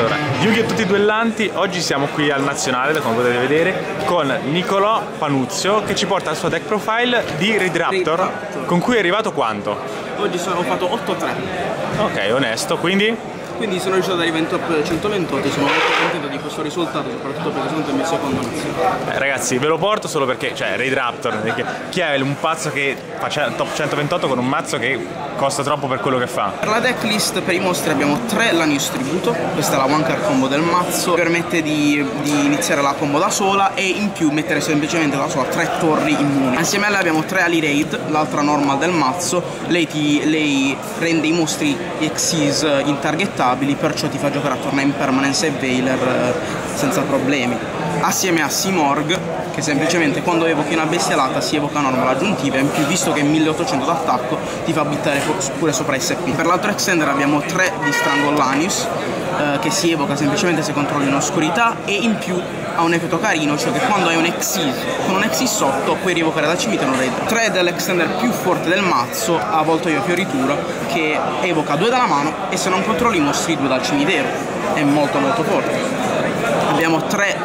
Allora, Yugi e tutti i duellanti, oggi siamo qui al Nazionale, come potete vedere, con Nicolò Panuzio che ci porta al suo deck profile di Raid Raptor, con cui è arrivato quanto? Oggi ho fatto 8-3. Ok, onesto, quindi sono riuscito ad arrivare in top 128 e sono molto contento di questo risultato, soprattutto perché sono il mio secondo nazionale. Ragazzi, ve lo porto solo perché, cioè, Raid Raptor, perché chi è un pazzo che fa top 128 con un mazzo che costa troppo per quello che fa? Per la decklist per i mostri abbiamo 3 Lanius Tributo, questa è la one card combo del mazzo, permette di iniziare la combo da sola e in più mettere semplicemente da sola 3 torri immuni. Assieme a lei abbiamo 3 Ali Raid, l'altra normal del mazzo, lei rende i mostri Xyz intargettabili, perciò ti fa giocare a torna Impermanence e Veiler senza problemi. Assieme a Simorg, che semplicemente quando evochi una bestialata si evoca normal aggiuntiva, in più visto che è 1800 d'attacco ti fa bittare pure sopra SP. Per l'altro extender abbiamo 3 di Strangle Lanius, che si evoca semplicemente se controlli in oscurità e in più ha un effetto carino, cioè che quando hai un Xyz con un Xyz sotto puoi rievocare dal cimitero un Raid. 3 dell'extender più forte del mazzo, a Avvoltoio Fioritura, che evoca 2 dalla mano e se non controlli i mostri 2 dal cimitero, è molto molto forte. Abbiamo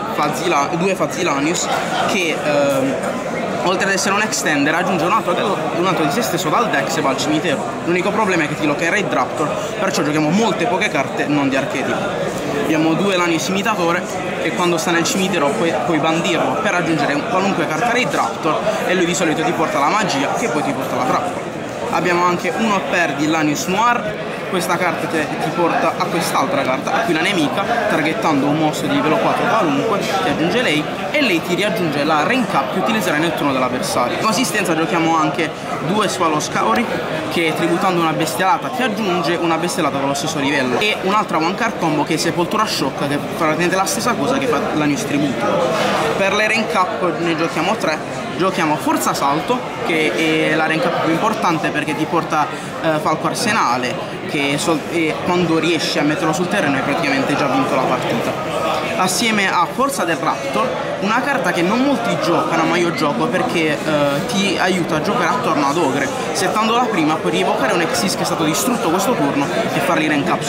2 Fazilanius che oltre ad essere un extender aggiunge un altro di se stesso dal deck se va al cimitero. L'unico problema è che ti locca in Raid Raptor, perciò giochiamo molte poche carte non di archetipo. Abbiamo 2 Lanius Imitatore e quando sta nel cimitero puoi bandirlo per aggiungere qualunque carta Raid Raptor e lui di solito ti porta la magia che poi ti porta la trappola. Abbiamo anche 1 per di Lanius Noir, questa carta ti porta a quest'altra carta, a cui la nemica, targettando un mostro di livello 4 qualunque, ti aggiunge lei e lei ti riaggiunge la rank up che utilizzerai nel turno dell'avversario. In consistenza giochiamo anche 2 Swallow Scauri, che tributando una bestialata ti aggiunge una bestialata con lo stesso livello, e un'altra one card combo che è Sepoltura Sciocca, che fa praticamente la stessa cosa che fa la News Tributo. Per le rank up ne giochiamo 3. Giochiamo Forza Salto, che è la rank up più importante perché ti porta Falco Arsenale, che quando riesci a metterlo sul terreno hai praticamente già vinto la partita. Assieme a Forza del Raptor, una carta che non molti giocano ma io gioco perché ti aiuta a giocare attorno ad Ogre. Settando la prima puoi rievocare un Xyz che è stato distrutto questo turno e fargli rank up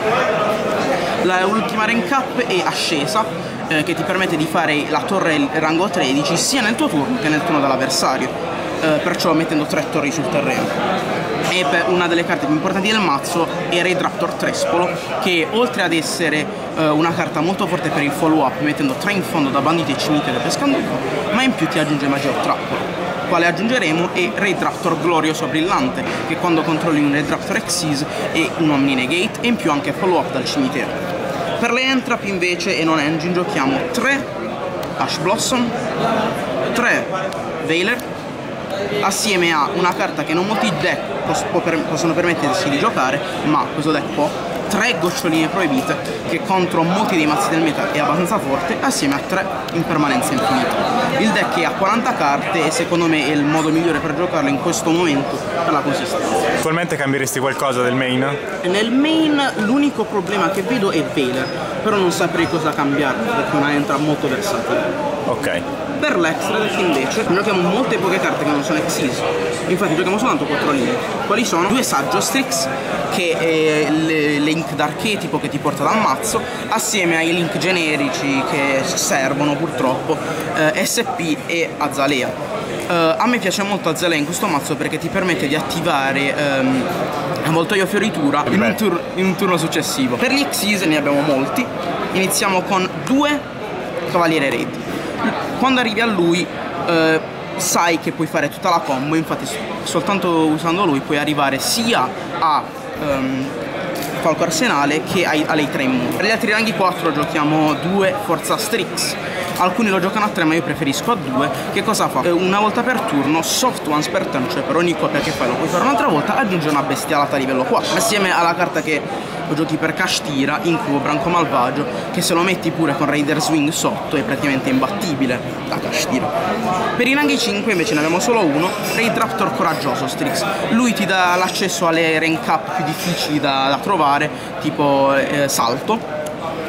sopra. L'ultima rank up è Ascesa, che ti permette di fare la torre rango 13 sia nel tuo turno che nel turno dell'avversario, perciò mettendo 3 torri sul terreno. E per una delle carte più importanti del mazzo è Raid Raptor Trespolo, che oltre ad essere una carta molto forte per il follow up, mettendo 3 in fondo da banditi e cimitero e pescanduco, ma in più ti aggiunge magia o trappola. Quale aggiungeremo è Raid Raptor Glorioso Brillante, che quando controlli un Raid Raptor Xyz è un Omni Negate e in più anche follow up dal cimitero. Per le entrap invece e non engine giochiamo 3 Ash Blossom, 3 Veiler, assieme a una carta che non molti deck possono permettersi di giocare, ma questo deck può, 3 Goccioline Proibite, che contro molti dei mazzi del meta è abbastanza forte, assieme a 3 Impermanenza Infinita. Il deck è a 40 carte e secondo me è il modo migliore per giocarlo in questo momento per la consistenza. Attualmente cambieresti qualcosa del main? Nel main l'unico problema che vedo è Veiler, però non saprei cosa cambiare perché è una entra molto versatile. Ok. Per l'extra deck invece giochiamo molte poche carte che non sono Xyz, infatti giochiamo soltanto 4 linee. Quali sono? 2 Saggostrix, che è link d'archetipo che ti porta dal mazzo, assieme ai link generici che servono purtroppo, SP e Azalea. A me piace molto Azalea in questo mazzo perché ti permette di attivare Avvoltoio Fioritura in un turno successivo. Per gli Xyz ne abbiamo molti, iniziamo con 2 Cavaliere Raid. Quando arrivi a lui sai che puoi fare tutta la combo, infatti soltanto usando lui puoi arrivare sia a Falco Arsenale che a lei 3 immuni. Per gli altri ranghi 4 giochiamo 2 Forza Strix. Alcuni lo giocano a 3 ma io preferisco a 2. Che cosa fa? Una volta per turno, soft once per turn, cioè per ogni copia che fai lo puoi fare un'altra volta, aggiunge una bestialata a livello 4. Assieme alla carta che lo giochi per Kashtira, Incubo Branco Malvagio, che se lo metti pure con Raider Swing sotto è praticamente imbattibile da Kashtira. Per i ranghi 5 invece ne abbiamo solo uno, Raid Raptor Coraggioso Strix. Lui ti dà l'accesso alle rank up più difficili da trovare, tipo Salto.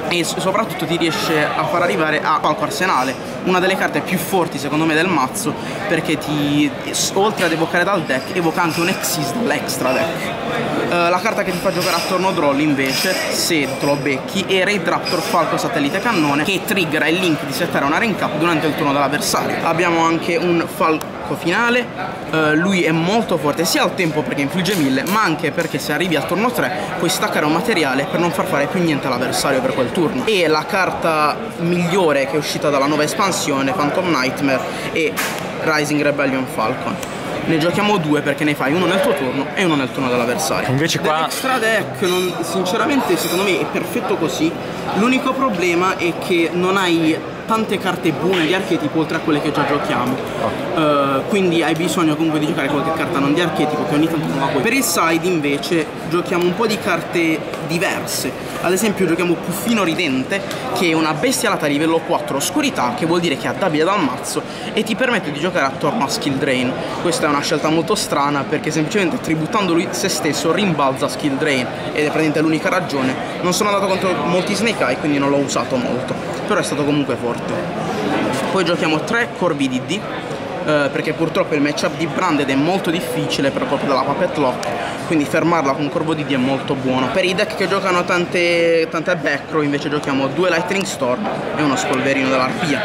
e soprattutto ti riesce a far arrivare a Falco Arsenale, una delle carte più forti secondo me del mazzo, perché ti, oltre ad evocare dal deck, evoca anche un Xyz dall'extra deck. La carta che ti fa giocare a turno draw invece, se te lo becchi, è Raid Raptor Falco Satellite Cannone, che triggera il link di settare una rank up durante il turno dell'avversario. Abbiamo anche un Falco finale, lui è molto forte sia al tempo perché infligge 1000, ma anche perché se arrivi al turno 3 puoi staccare un materiale per non far fare più niente all'avversario per quel turno. E la carta migliore che è uscita dalla nuova espansione, Phantom Nightmare, è Rising Rebellion Falcon. Ne giochiamo 2 perché ne fai uno nel tuo turno e uno nel turno dell'avversario. Invece qua l'extra deck sinceramente secondo me è perfetto così. L'unico problema è che non hai tante carte buone di archetipo oltre a quelle che già giochiamo. Quindi hai bisogno comunque di giocare qualche carta non di archetipo che ogni tanto non la puoi. Per il side invece giochiamo un po' di carte diverse. Ad esempio giochiamo Puffino Ridente, che è una bestialata livello 4 oscurità, che vuol dire che addabita dal mazzo e ti permette di giocare attorno a Skill Drain. Questa è una scelta molto strana perché semplicemente tributando lui se stesso rimbalza Skill Drain ed è praticamente l'unica ragione. Non sono andato contro molti Snake Eye quindi non l'ho usato molto, però è stato comunque forte. Poi giochiamo 3 Corvi DD, perché purtroppo il matchup di Branded è molto difficile per colpa della Puppet Lock, quindi fermarla con Corvo DD è molto buono. Per i deck che giocano tante backrow invece giochiamo 2 Lightning Storm e uno Spolverino dell'Arpia.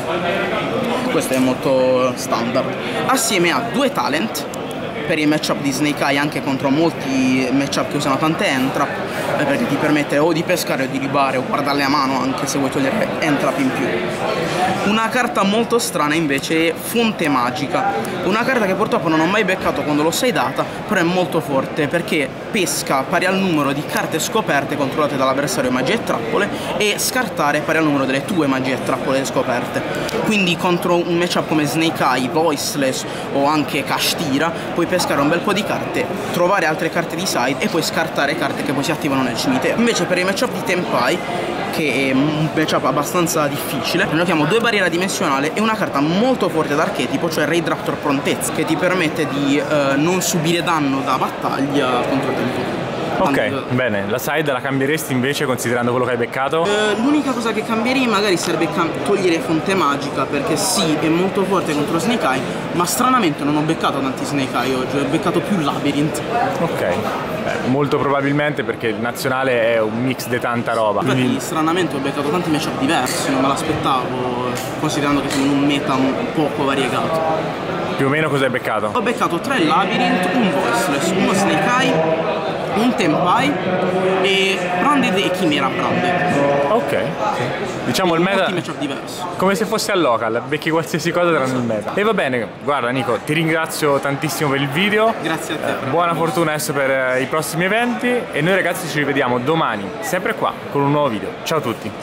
Questo è molto standard, assieme a 2 Talent per i matchup di Snake Eye, anche contro molti matchup che usano tante entrap, perché ti permette o di pescare o di ribare o guardarle a mano anche se vuoi togliere entrap in più. Una carta molto strana invece è Fonte Magica, una carta che purtroppo non ho mai beccato quando l'ho sidata, però è molto forte perché pesca pari al numero di carte scoperte controllate dall'avversario magie e trappole e scartare pari al numero delle tue magie e trappole scoperte. Quindi contro un matchup come Snake Eye, Voiceless o anche Kashtira puoi pescare un bel po' di carte, trovare altre carte di side e poi scartare carte che poi si attivano nel cimitero. Invece per i matchup di Tenpai, che è un matchup abbastanza difficile, giochiamo 2 barriera dimensionale e una carta molto forte d'archetipo, cioè Raid Raptor Prontezza, che ti permette di non subire danno da battaglia contro tempo. Ok, bene, la side la cambieresti invece considerando quello che hai beccato? L'unica cosa che cambierei magari sarebbe togliere Fonte Magica, perché sì, è molto forte contro Snake Eye, ma stranamente non ho beccato tanti Snake Eye oggi, ho beccato più Labyrinth. Ok, molto probabilmente perché il nazionale è un mix di tanta roba. Infatti quindi stranamente ho beccato tanti matchup diversi, non me l'aspettavo, considerando che siamo in un meta poco variegato. Più o meno cosa hai beccato? Ho beccato 3 Labyrinth, un Voiceless, uno Snake Eye, un Tenpai e Branded e Chimera Branded. Ok, sì. Diciamo il meta diversi. Come se fosse al local, becchi qualsiasi cosa tranne il meta. E va bene, guarda Nico, ti ringrazio tantissimo per il video. Grazie a te. Buona fortuna adesso per i prossimi eventi e noi ragazzi ci rivediamo domani, sempre qua, con un nuovo video. Ciao a tutti.